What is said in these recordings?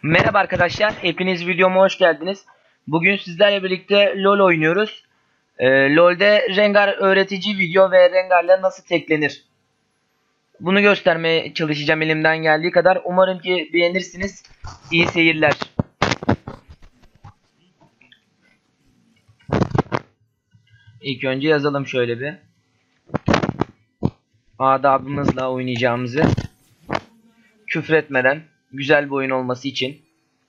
Merhaba arkadaşlar, hepiniz videoma hoş geldiniz. Bugün sizlerle birlikte LoL oynuyoruz. LoL'de Rengar öğretici video ve Rengar'la nasıl teklenir? Bunu göstermeye çalışacağım elimden geldiği kadar. Umarım ki beğenirsiniz. İyi seyirler. İlk önce yazalım şöyle bir. Adabımızla oynayacağımızı. Küfretmeden, güzel bir oyun olması için.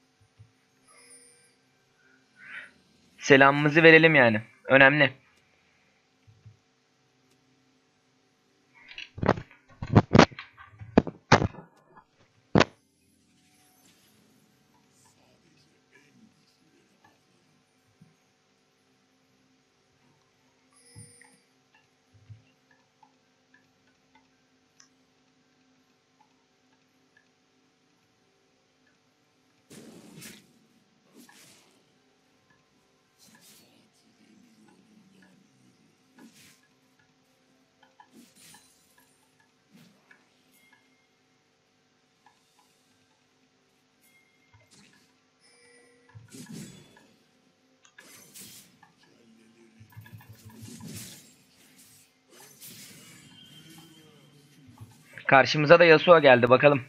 Selamımızı verelim yani. Önemli. Karşımıza da Yasuo geldi, bakalım.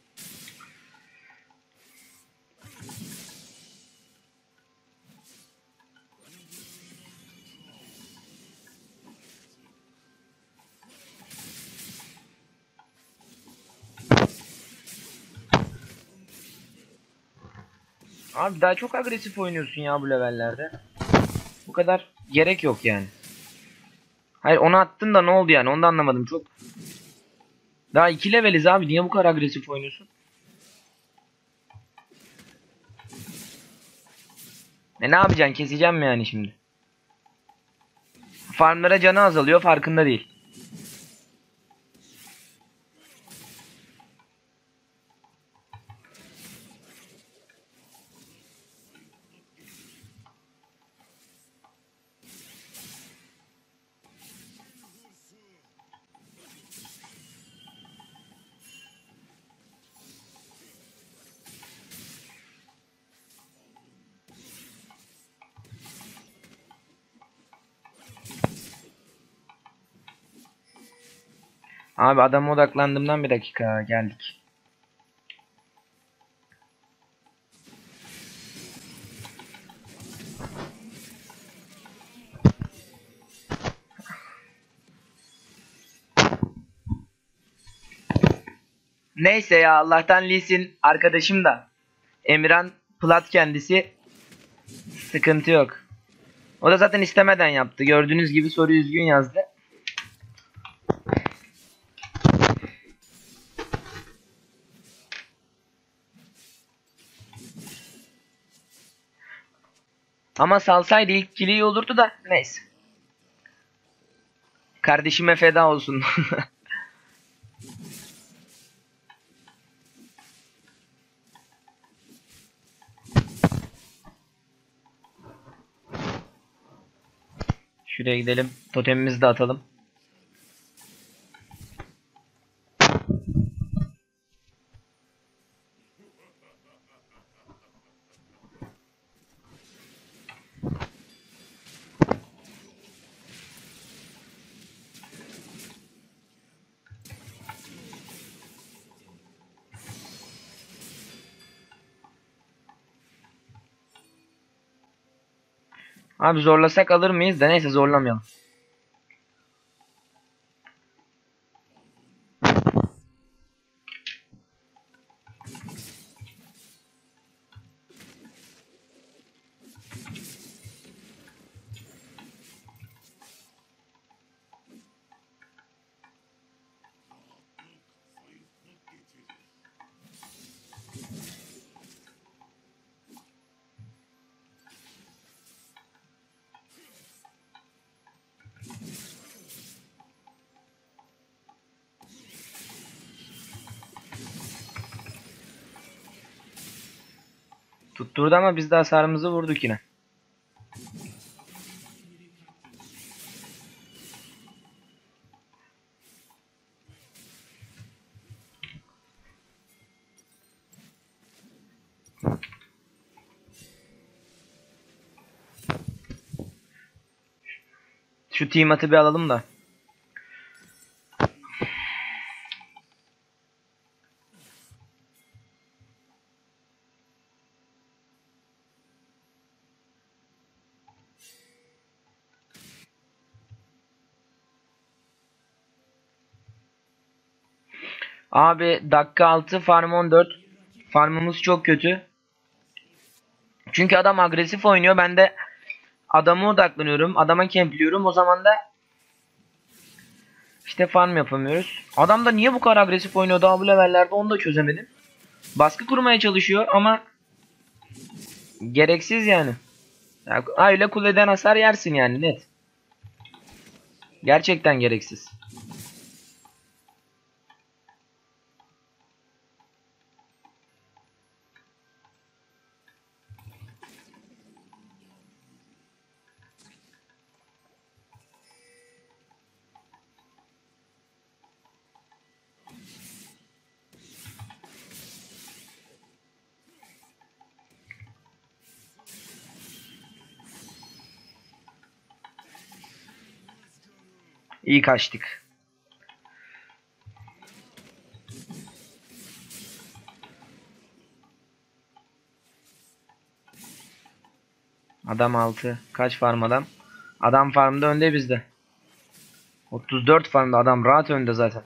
Abi daha çok agresif oynuyorsun ya bu levellerde. Bu kadar gerek yok yani. Hayır, onu attın da ne oldu yani, onu da anlamadım çok. Daha 2 leveliz abi, niye bu kadar agresif oynuyorsun? Ne yapacaksın, keseceğim mi yani şimdi? Farmlara canı azalıyor, farkında değil. Abi adama odaklandığımdan bir dakika geldik. Neyse ya, Allah'tan Lee Sin arkadaşım da. Emirhan plat kendisi. Sıkıntı yok. O da zaten istemeden yaptı. Gördüğünüz gibi soru üzgün yazdı. Ama salsaydı ilk kili iyi olurdu da neyse. Kardeşime feda olsun. Şuraya gidelim. Totemimizi de atalım. Abi zorlasak alır mıyız da neyse, zorlamayalım. Tutturdu ama biz de hasarımızı vurduk yine. Şu Tiamat'ı bir alalım da. Abi dakika 6 farm 14. Farmımız çok kötü. Çünkü adam agresif oynuyor. Ben de adama odaklanıyorum. Adama kempliyorum. O zaman da işte farm yapamıyoruz. Adam da niye bu kadar agresif oynuyor daha bu levellerde onu da çözemedim. Baskı kurmaya çalışıyor ama gereksiz yani. Ya, öyle kuleden hasar yersin yani net. Gerçekten gereksiz. İyi kaçtık. Adam 6. Kaç farm adam? Adam farmda önde bizde. 34 farmda adam rahat önde zaten.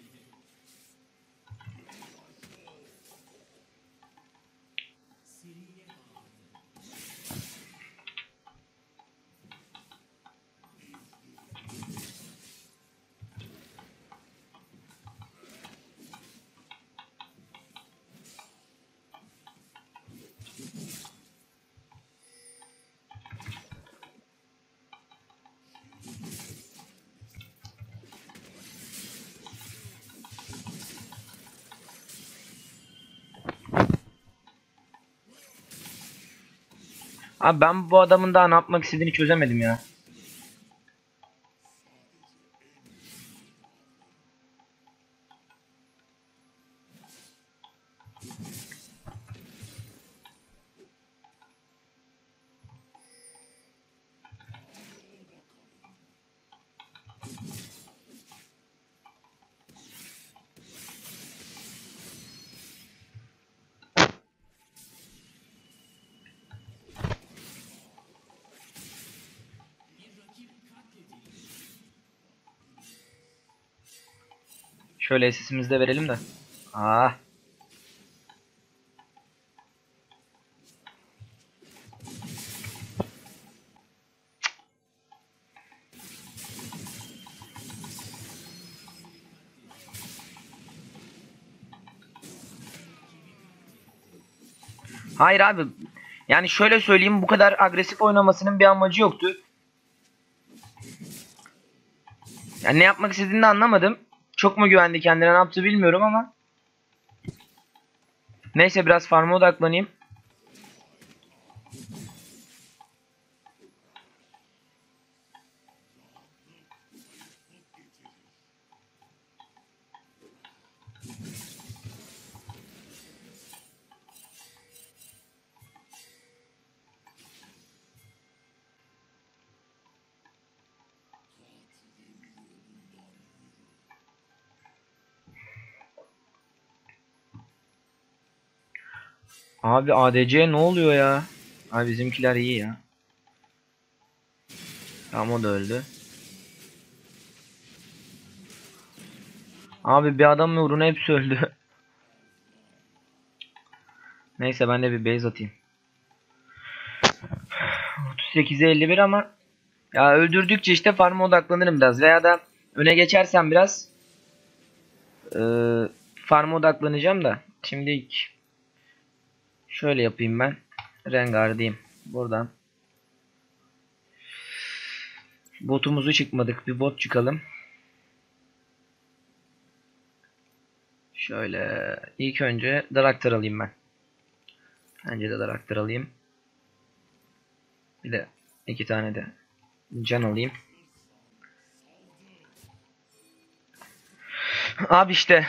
Abi ben bu adamın daha ne yapmak istediğini çözemedim ya. Şöyle sesimizi de verelim de. Ah. Hayır abi. Yani şöyle söyleyeyim, bu kadar agresif oynamasının bir amacı yoktu. Yani ne yapmak istediğini de anlamadım. Çok mu güvendi kendine, ne yaptı bilmiyorum ama. Neyse biraz farm'a odaklanayım. Abi ADC ne oluyor ya? Abi bizimkiler iyi ya. Tamam, o da öldü. Abi bir adam uğruna hepsi öldü. Neyse ben de bir base atayım. 38'e 51 ama ya öldürdükçe işte farm'a odaklanırım biraz. Veya da öne geçersem biraz farm'a odaklanacağım da. Şimdi şöyle yapayım ben. Rengar diyeyim. Buradan. Botumuzu çıkmadık. Bir bot çıkalım. Şöyle ilk önce Draktar alayım ben. Bence de Draktar alayım. Bir de 2 tane de can alayım. Abi işte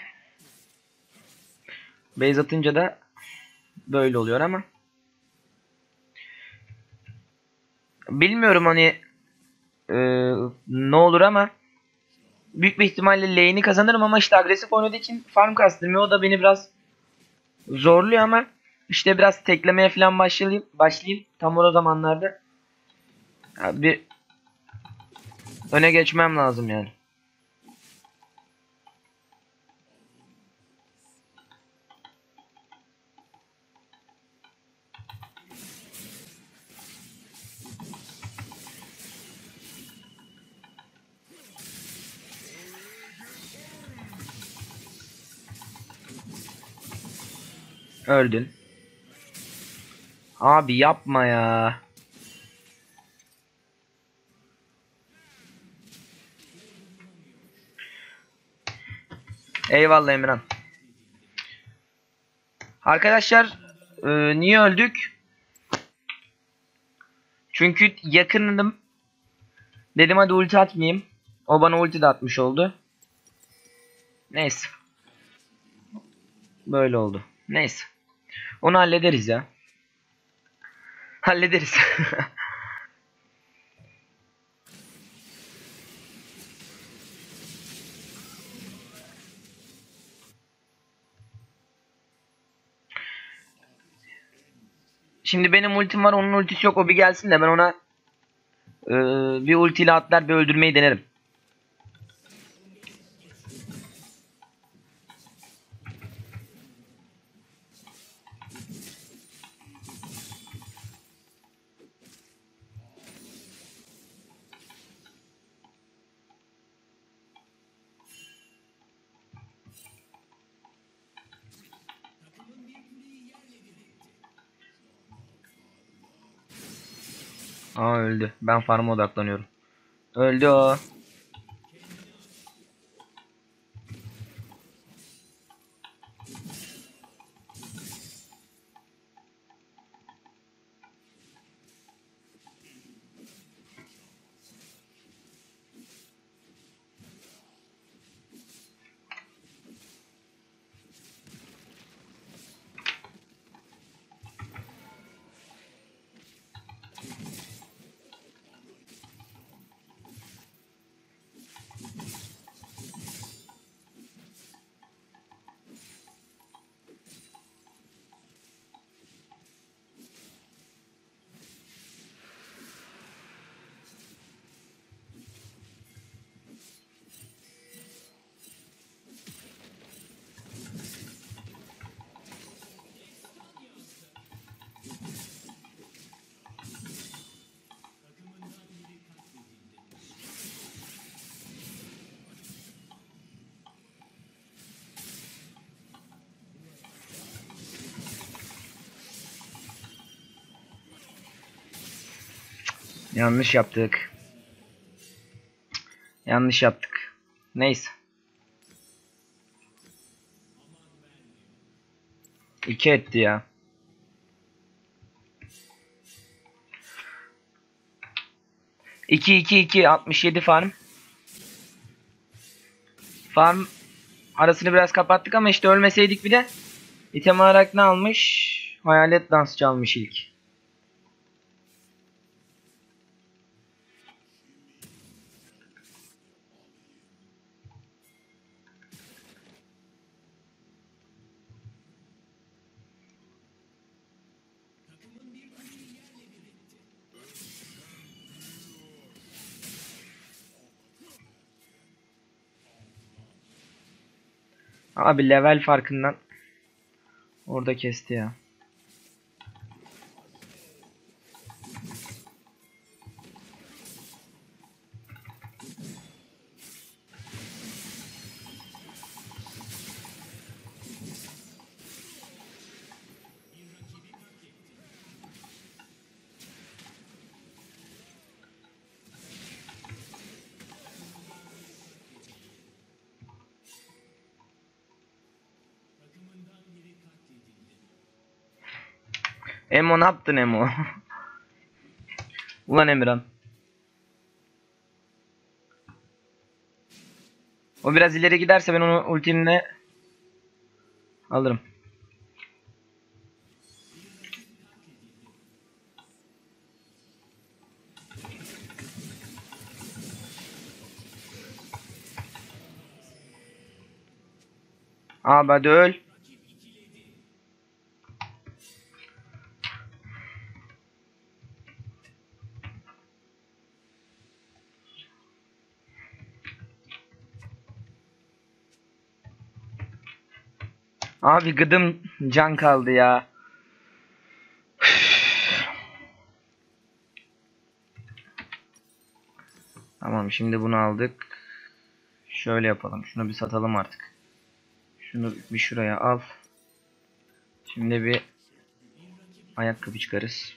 base atınca da böyle oluyor ama bilmiyorum hani ne olur ama büyük bir ihtimalle lane'i kazanırım ama işte agresif oynadığı için farm kastırmıyor. O da beni biraz zorluyor ama işte biraz teklemeye falan başlayayım. Tam o zamanlarda bir öne geçmem lazım yani. Öldün. Abi yapma ya. Eyvallah Emirhan. Arkadaşlar niye öldük? Çünkü yakındım. Dedim hadi ulti atmayayım. O bana ulti de atmış oldu. Neyse. Böyle oldu. Neyse. Onu hallederiz ya. Hallederiz. Şimdi benim ultim var, onun ultisi yok. O bir gelsin de ben ona bir ultiyle atlar bir öldürmeyi denerim. Aa öldü. Ben farm'a odaklanıyorum. Öldü o. Yanlış yaptık. Yanlış yaptık. Neyse. 2 etti ya. İki 67 farm. Farm arasını biraz kapattık ama işte ölmeseydik bir de item olarak ne almış? Hayalet dansçı almış ilk. Abi level farkından orada kesti ya. Emo ne yaptın Emo? Ulan Emirhan. O biraz ileri giderse ben onu ultimle alırım. Abi hadi öl. Abi gıdım can kaldı ya. Tamam, şimdi bunu aldık. Şöyle yapalım. Şunu bir satalım artık. Şunu bir şuraya al. Şimdi bir ayakkabı çıkarız.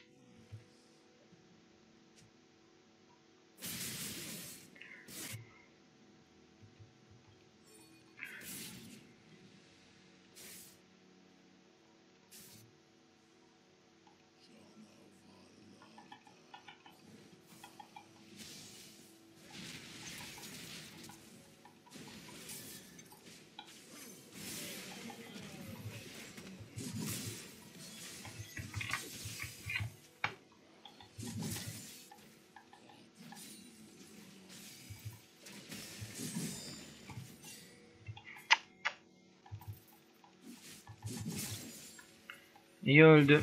İyi öldü.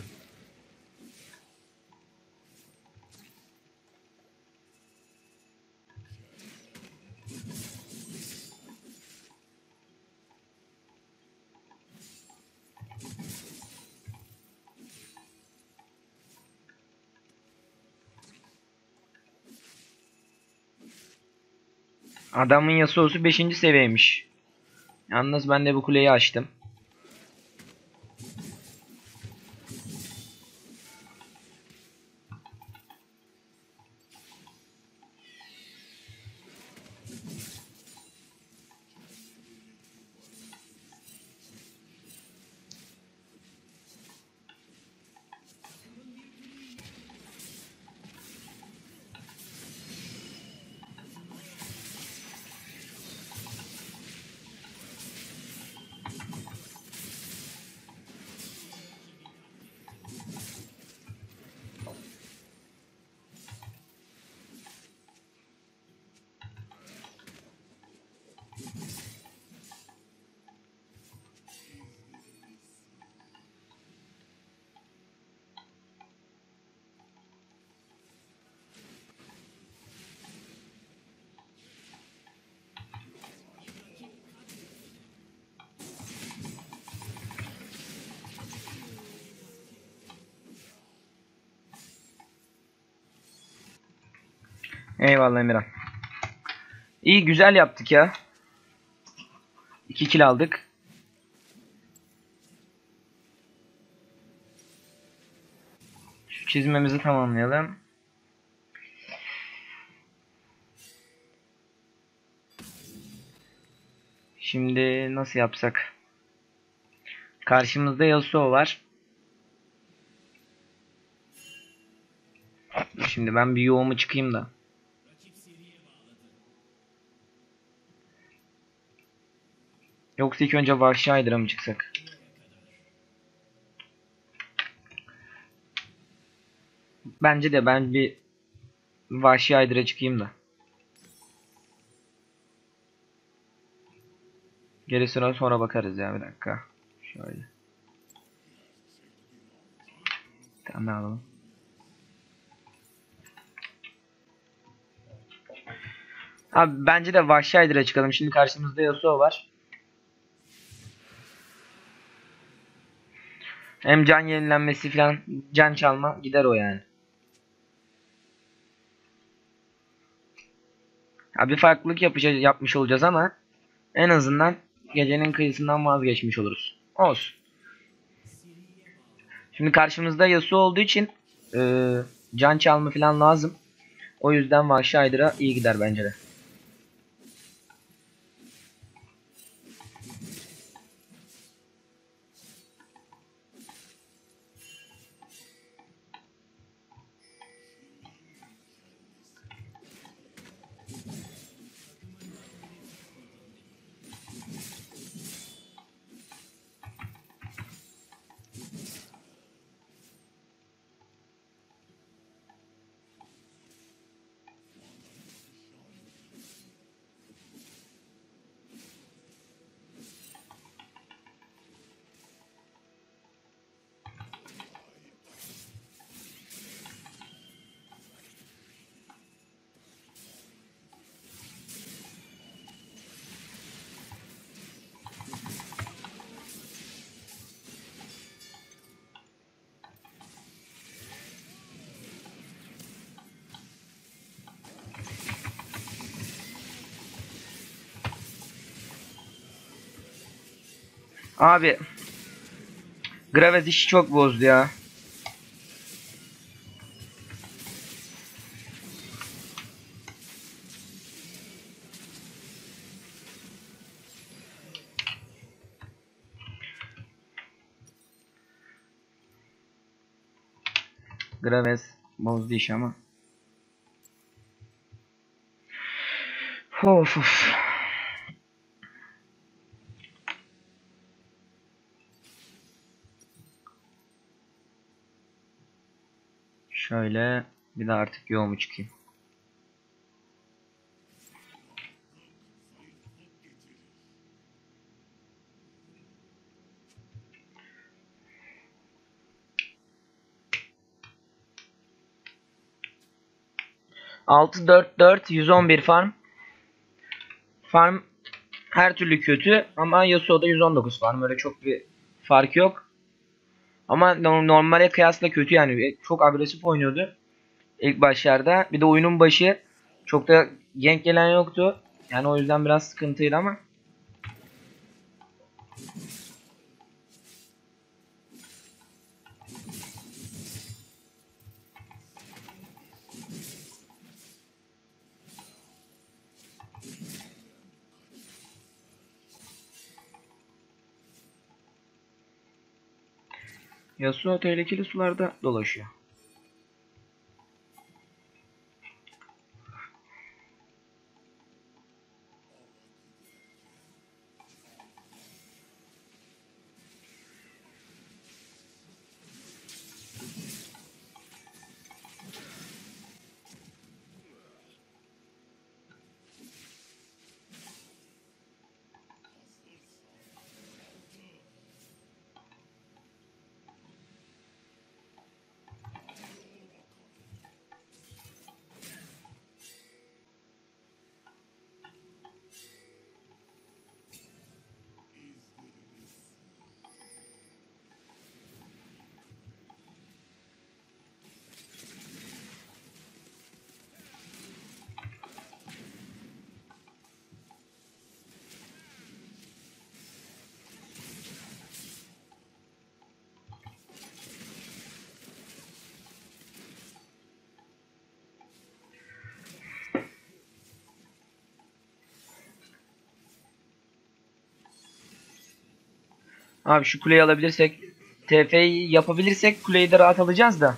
Adamın Yasuo'su 5. seviyeymiş. Yalnız ben de bu kuleyi açtım. Eyvallah Emirhan. İyi, güzel yaptık ya. 2 kill aldık. Şu çizmemizi tamamlayalım. Şimdi nasıl yapsak? Karşımızda Yasuo var. Şimdi ben bir yoğumu çıkayım da. Yoksa ilk önce Vahşi Hydra'ya mı çıksak? Bence de ben bir Vahşi Hydra'ya çıkayım da. Gerisine sonra bakarız ya, bir dakika. Şöyle. Bir tane daha alalım. Abi bence de Vahşi Hydra'ya çıkalım. Şimdi karşımızda Yasuo var. Hem can yenilenmesi falan, can çalma gider o yani. Ha, bir farklılık yapmış olacağız ama en azından gecenin kıyısından vazgeçmiş oluruz. Olsun. Şimdi karşımızda Yasuo olduğu için can çalma falan lazım. O yüzden Vahşi Hydra iyi gider bence de. Abi Graves işi çok bozdu ya. Graves bozdu iş ama. Of of. Şöyle bir de artık yoğumu çıkayım. Altı dört dört 111 farm. Farm her türlü kötü ama Yasuo'da 119 farm. Öyle çok bir fark yok. Ama normale kıyasla kötü yani. Çok agresif oynuyordu ilk başlarda. Bir de oyunun başı çok da gank gelen yoktu. Yani o yüzden biraz sıkıntıydı ama. Yasuo tehlikeli sularda dolaşıyor. Abi şu kuleyi alabilirsek, TF'yi yapabilirsek kuleyi de rahat alacağız da.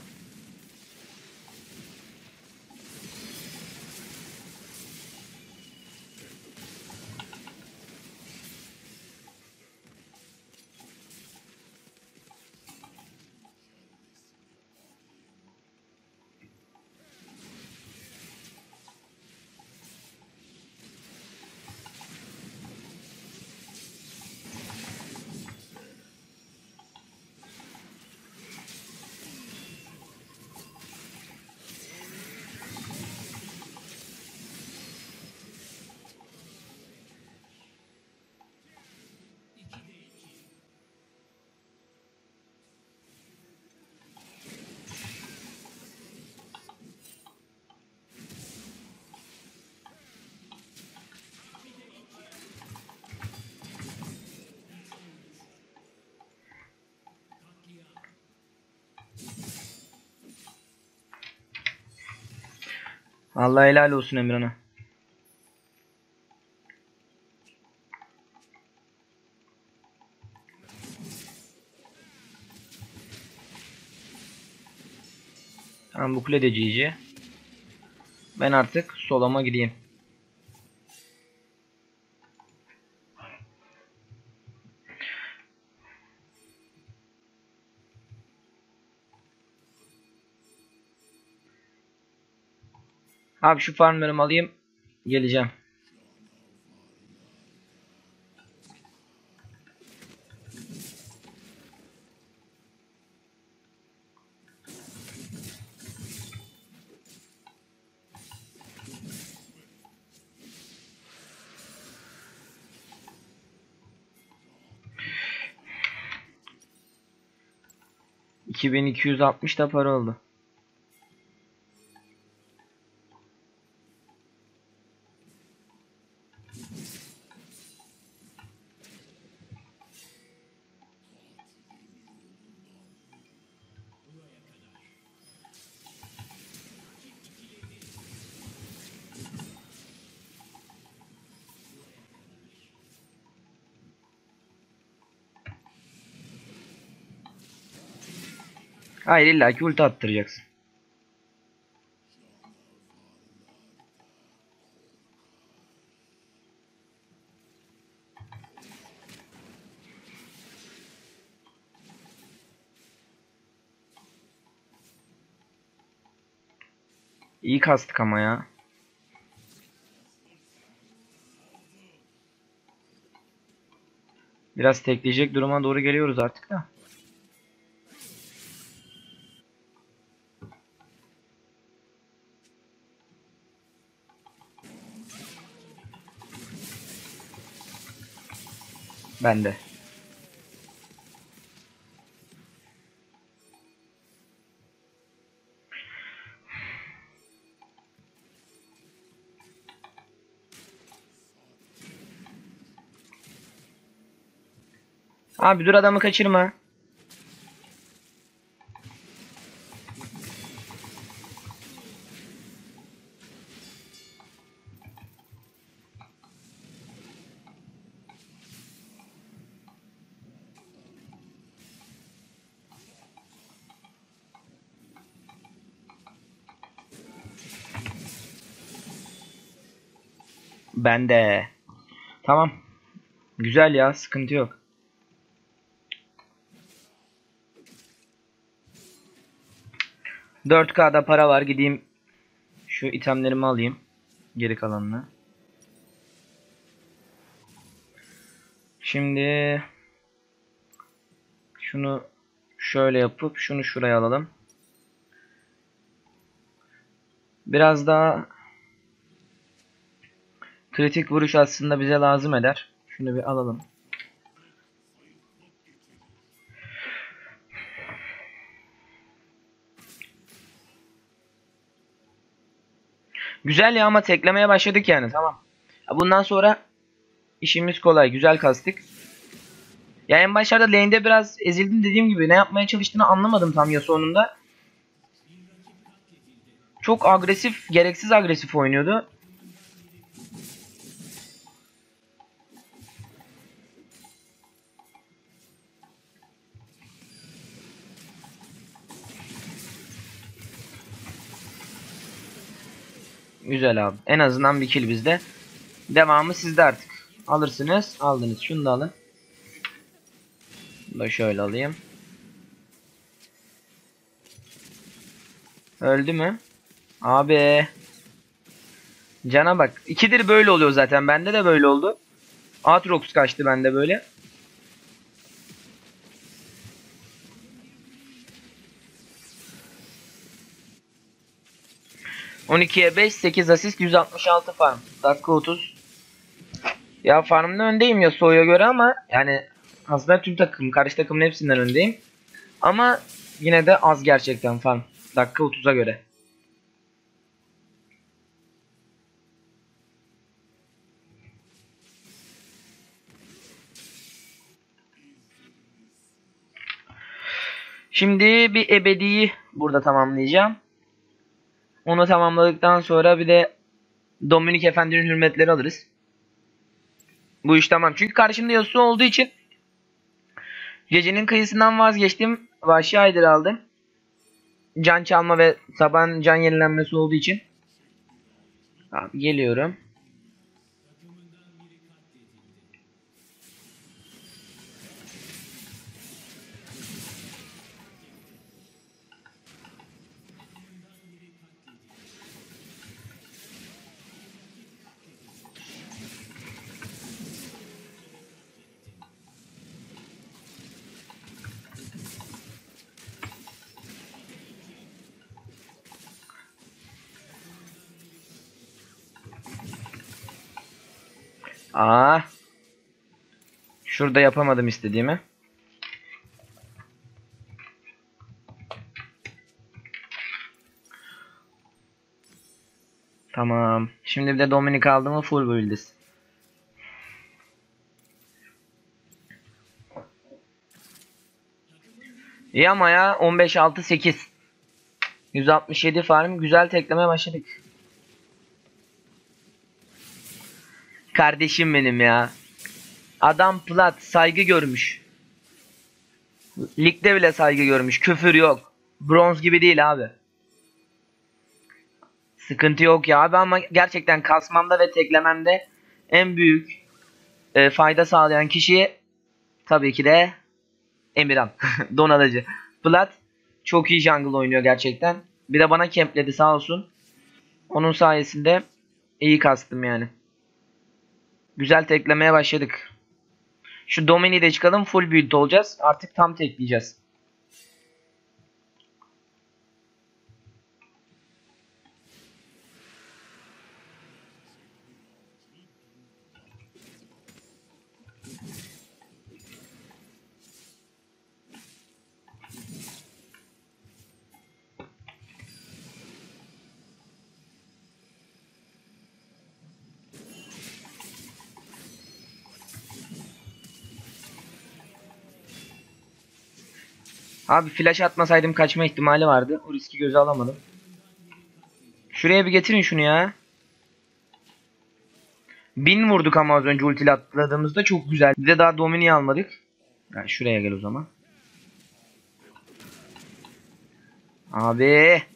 Allah helal olsun Emirhan'a. Tamam, bu kule de GG. Ben artık solama gideyim. Abi şu farmlarımı alayım. Geleceğim. $2260 da para oldu. Hayır, illaki ulti attıracaksın. İyi kastık ama ya. Biraz tekleyecek duruma doğru geliyoruz artık da. Ben de. Abi dur, adamı kaçırma. Ben de. Tamam. Güzel ya, sıkıntı yok. ...4K'da para var, gideyim şu itemlerimi alayım. Geri kalanını. Şimdi şunu şöyle yapıp şunu şuraya alalım. Biraz daha kritik vuruş aslında bize lazım eder. Şunu bir alalım. Güzel ya, ama teklemeye başladık yani, tamam. Bundan sonra işimiz kolay. Güzel kastık. Ya en başlarda lane'de biraz ezildim, dediğim gibi. Ne yapmaya çalıştığını anlamadım tam ya sonunda. Çok agresif, gereksiz agresif oynuyordu. Güzel abi. En azından bir kill bizde. Devamı sizde artık. Alırsınız. Aldınız. Şunu da alın. Bunu da şöyle alayım. Öldü mü? Abi. Cana bak. İkidir böyle oluyor zaten. Bende de böyle oldu. Aatrox kaçtı bende böyle. ...12'ye 5, 8 asist, 166 farm. Dakika 30. Ya farmda öndeyim ya Yasuo'ya göre, ama yani aslında tüm takım, karşı takımın hepsinden öndeyim. Ama yine de az gerçekten farm. Dakika 30'a göre. Şimdi bir ebediyi burada tamamlayacağım. Onu tamamladıktan sonra bir de Dominik Efendi'nin hürmetleri alırız. Bu iş tamam. Çünkü karşımda Yasuo olduğu için gecenin kıyısından vazgeçtim. Vahşi Aydır aldım. Can çalma ve taban can yenilenmesi olduğu için. Abi geliyorum. Aa. Şurada yapamadım istediğimi. Tamam. Şimdi bir de Dominik aldım mı full build'iz. İyi ama ya 15-6-8. 167 farm, güzel teklemeye başladık. Kardeşim benim ya. Adam plat, saygı görmüş. Ligde bile saygı görmüş. Küfür yok. Bronz gibi değil abi. Sıkıntı yok ya abi, ama gerçekten kasmamda ve teklememde en büyük fayda sağlayan kişi tabii ki de Emirhan. Donalıcı. Plat çok iyi jungle oynuyor gerçekten. Bir de bana campledi sağ olsun. Onun sayesinde iyi kastım yani. Güzel teklemeye başladık. Şu Domini'yi de çıkalım, full build olacağız. Artık tam tekleyeceğiz. Abi flash atmasaydım kaçma ihtimali vardı. O riski göze alamadım. Şuraya bir getirin şunu ya. 1000 vurduk ama az önce ultiyle atladığımızda çok güzel. Bir de daha Domini'yi almadık. Yani şuraya gel o zaman. Abi.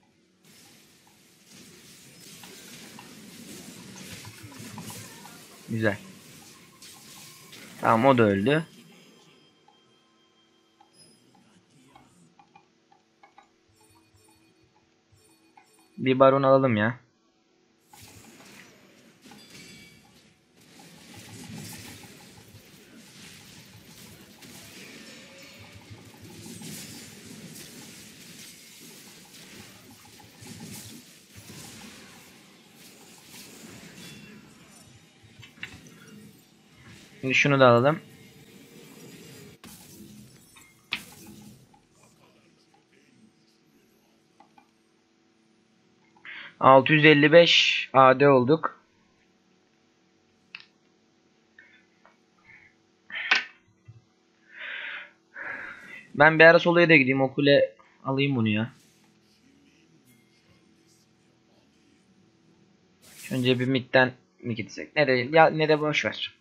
Güzel. Tamam, o da öldü. Bir baron alalım ya. Şimdi şunu da alalım. ...655 AD olduk. Ben bir ara soloya da gideyim. O kule alayım bunu ya. Önce bir midden mi gitsek? Ne de, ya, ne de boş ver.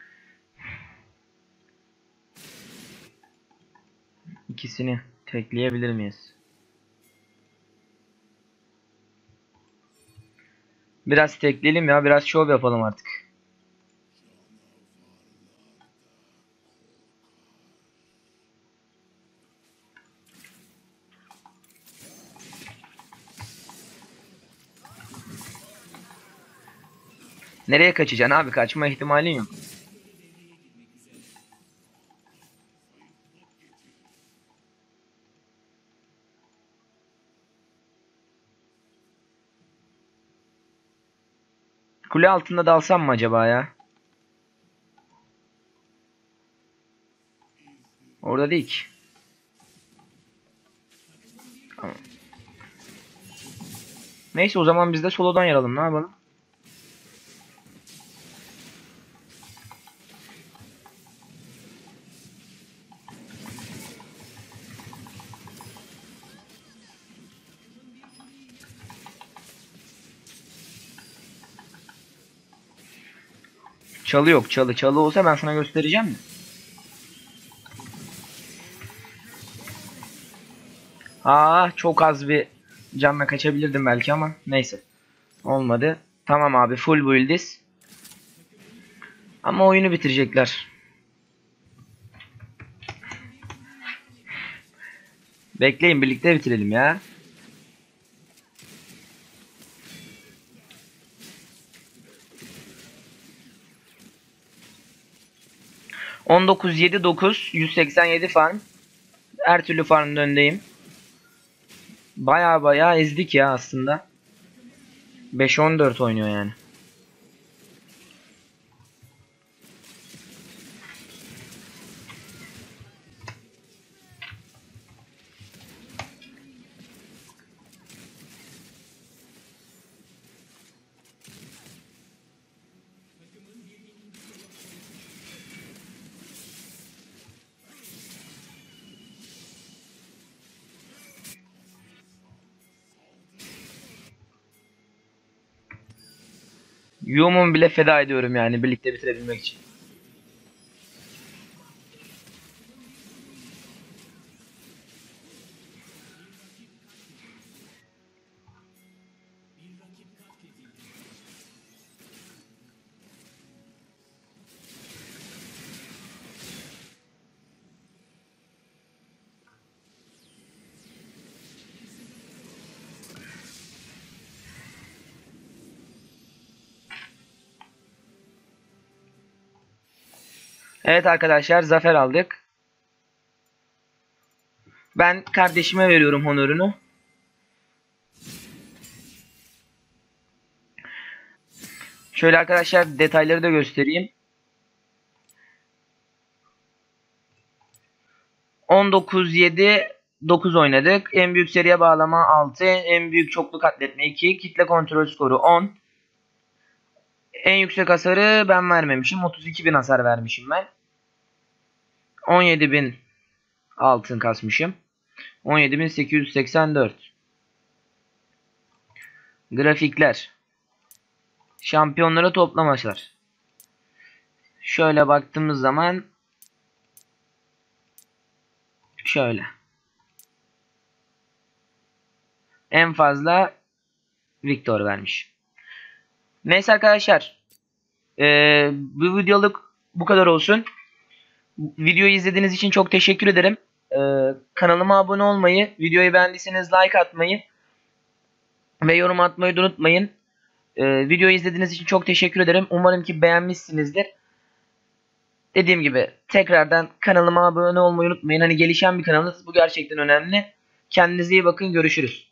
İkisini tekleyebilir miyiz? Biraz tekleyelim ya. Biraz şov yapalım artık. Nereye kaçacaksın abi? Kaçma ihtimalin yok. Kule altında dalsam mı acaba ya? Orada değil ki. Tamam. Neyse, o zaman biz de solodan yaralım. Ne yapalım? Çalı yok. Çalı. Çalı olsa ben sana göstereceğim mi? Çok az bir canla kaçabilirdim belki ama neyse. Olmadı. Tamam abi, full build'iz. Ama oyunu bitirecekler. Bekleyin, birlikte bitirelim ya. ...19-7-9... ...187 farm. Her türlü farmın öndeyim. Baya ezdik ya aslında. 5-14 oynuyor yani. Yumumu bile feda ediyorum yani birlikte bitirebilmek için. Evet arkadaşlar, zafer aldık. Ben kardeşime veriyorum honorunu. Şöyle arkadaşlar detayları da göstereyim. 19-7 9 oynadık. En büyük seriye bağlama 6. En büyük çoklu katletme 2. Kitle kontrol skoru 10. En yüksek hasarı ben vermemişim. 32.000 hasar vermişim ben. 17.000 altın kasmışım. 17.884. Grafikler. Şampiyonlara toplamaçlar. Şöyle baktığımız zaman şöyle. En fazla Victor vermiş. Neyse arkadaşlar. Bu videoluk bu kadar olsun. Videoyu izlediğiniz için çok teşekkür ederim. Kanalıma abone olmayı, videoyu beğendiyseniz like atmayı ve yorum atmayı da unutmayın. Videoyu izlediğiniz için çok teşekkür ederim. Umarım ki beğenmişsinizdir. Dediğim gibi tekrardan kanalıma abone olmayı unutmayın. Hani gelişen bir kanalınız, bu gerçekten önemli. Kendinize iyi bakın, görüşürüz.